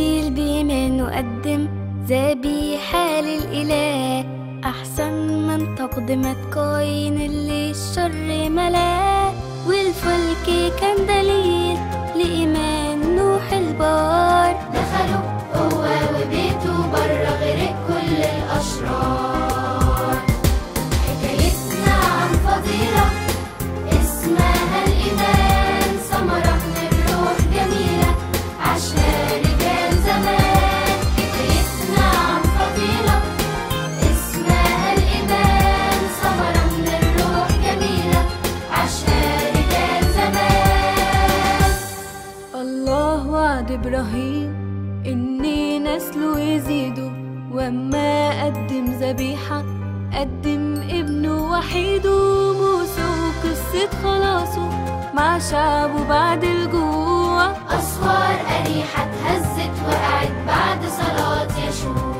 هابيل بإيمانه قدم ذبيحة للإله أحسن من تقدمة قايين اللي الشر ملاه. والفلك كان دليل لإيمان نوح البار، دخلوا هو وبيته برا غرق كل الأشرار. حكايتنا عن فضيلة اسمها الإيمان، ثمرة من الروح جميلة عاشها رجال زمان. حكايتنا عن فضيلة اسمها الإيمان، ثمرة من الروح جميلة عاشها رجال زمان. الله وعد إبراهيم إن نسله يزيدوا، وأما قدم ذبيحة قدم ابنه وحيده. موسى وقصة خلاصه مع شعبه بعد الجوع، أسوار أريحة اتهزت وقعت بعد صلاة يشوع.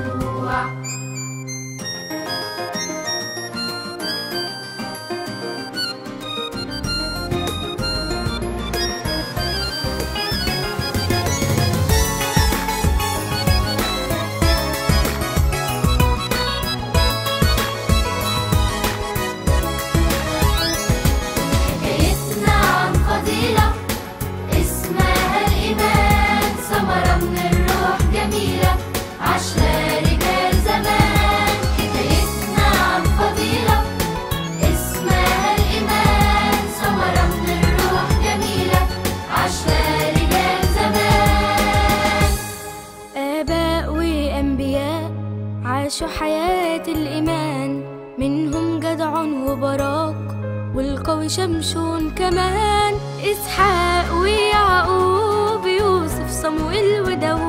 حكايتنا عن فضيلة اسمها الإيمان، ثمرة من الروح جميلة عاشها رجال زمان. حكايتنا عن فضيلة اسمها الإيمان، ثمرة من الروح جميلة عاشها رجال زمان. آباء وأنبياء عاشوا حياة الإيمان، منهم جدع وبراق والقوي شمشون كمان. إسحاق ويعقوب، يوسف صموئيل وداود،